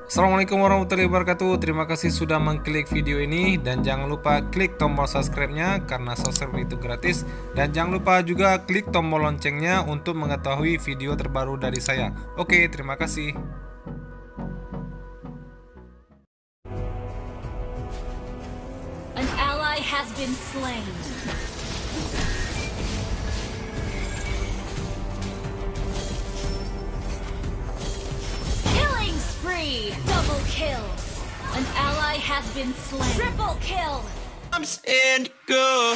Assalamualaikum warahmatullahi wabarakatuh. Terima kasih sudah mengklik video ini dan jangan lupa klik tombol subscribe-nya karena subscribe itu gratis, dan jangan lupa juga klik tombol loncengnya untuk mengetahui video terbaru dari saya. Oke, terima kasih. An ally has been slain. Spree! Double kill! An ally has been slain. Triple kill! And go.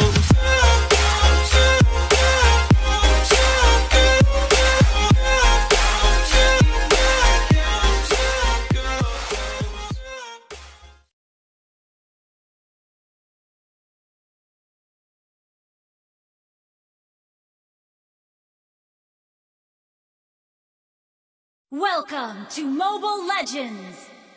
Welcome to Mobile Legends!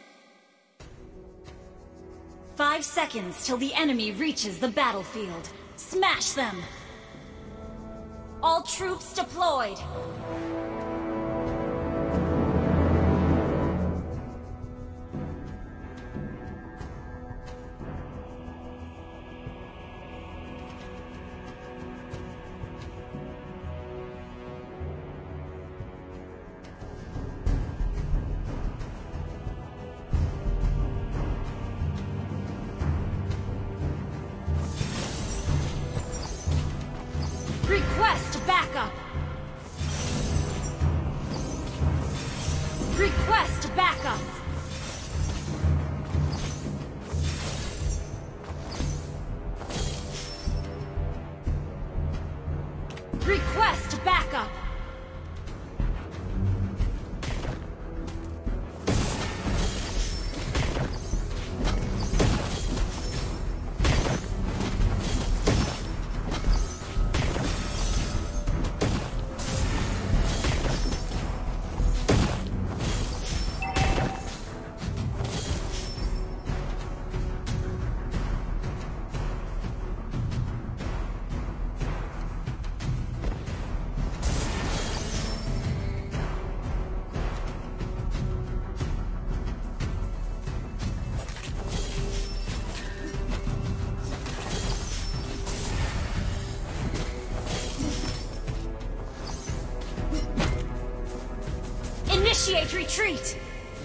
5 seconds till the enemy reaches the battlefield. Smash them! All troops deployed! Request backup! Request backup! Request backup! Initiate retreat!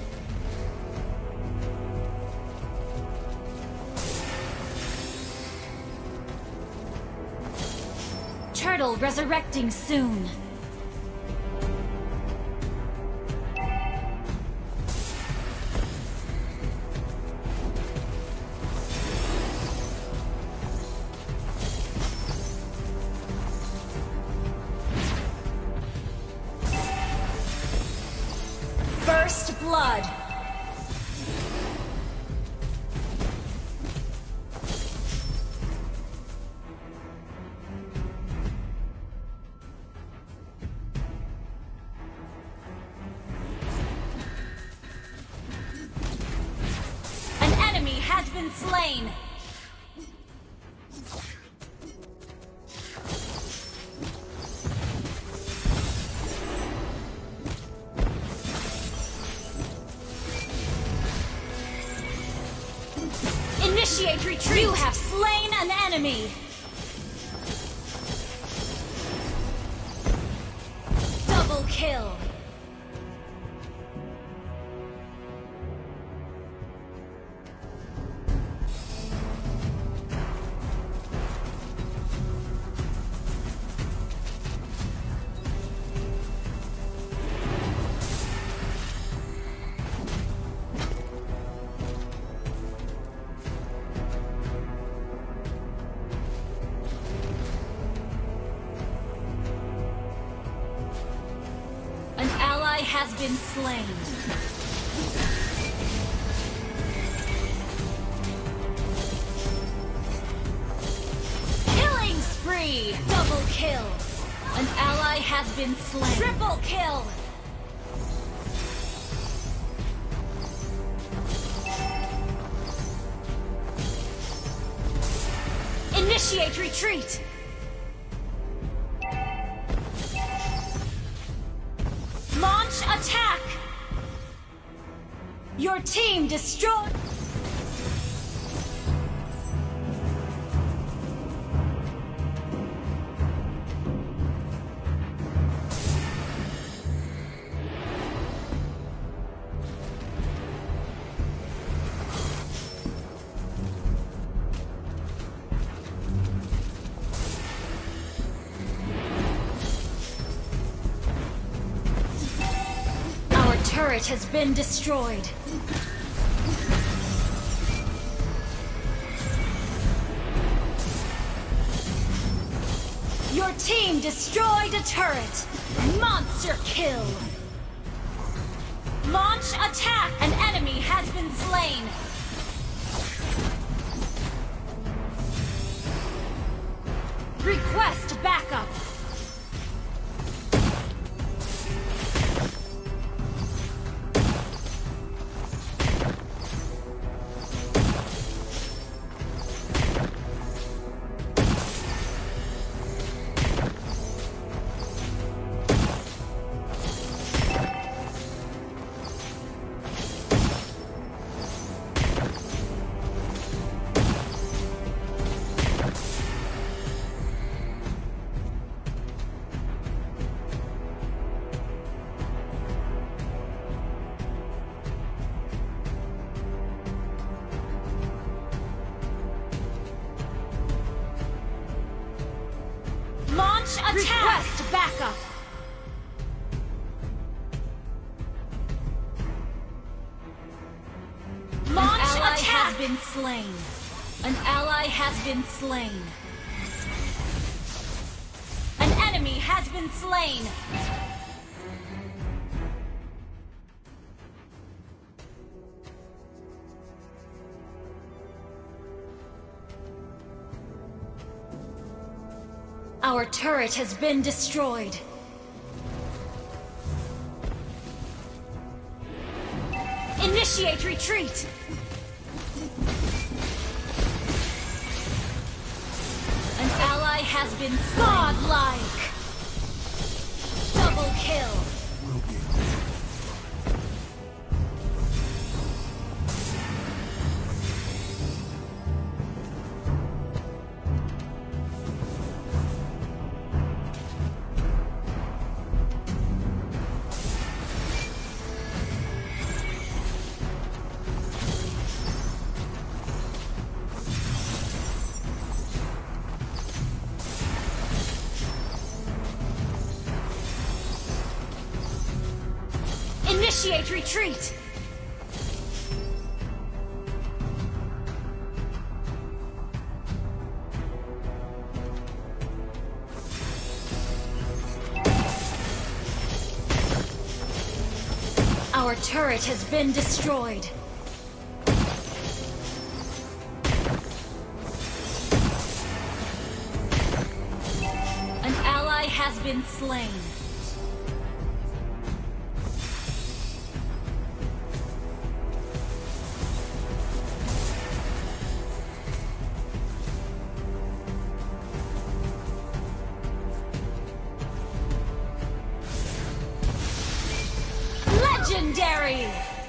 Turtle resurrecting soon. First blood. An enemy has been slain. Initiate retreat! You have slain an enemy! Double kill! Has been slain. Killing spree! Double kill! An ally has been slain. Triple kill! Initiate retreat! Launch attack! Your team destroyed. Our turret has been destroyed. Your team destroyed a turret. Monster kill. Launch attack. An enemy has been slain. Request backup. Launch attack! Request backup! Launch attack! An ally has been slain. An ally has been slain. An enemy has been slain. Our turret has been destroyed. Initiate retreat! An ally has been godlike! Double kill! Initiate retreat! Our turret has been destroyed. An ally has been slain. Legendary!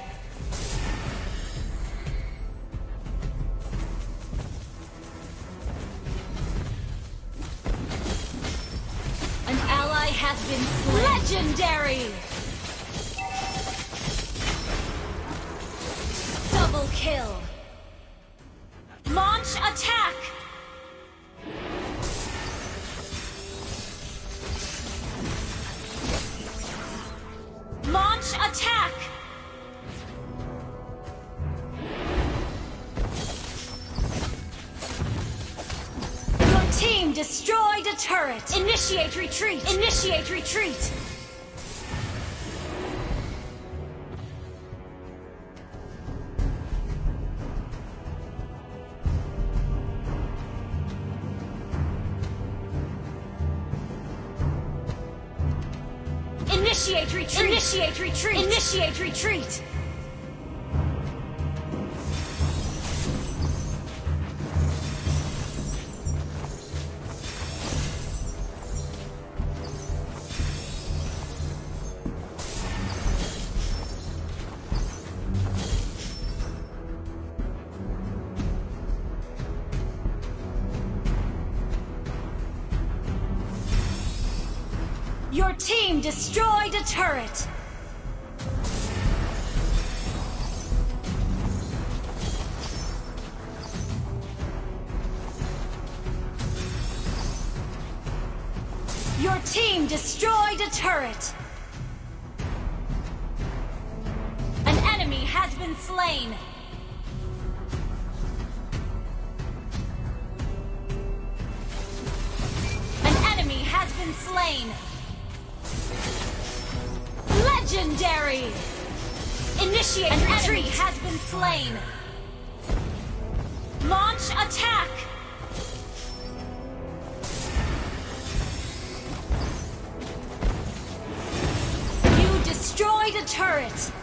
An ally has been slain. Legendary! Double kill! Launch attack! Launch attack! Your team destroyed a turret! Initiate retreat! Initiate retreat! Initiate retreat! Initiate retreat! Initiate retreat! team destroyed a turret. Your team destroyed a turret. An enemy has been slain. An enemy has been slain. Legendary! Initiate an enemy has been slain. Launch attack! You destroyed a turret.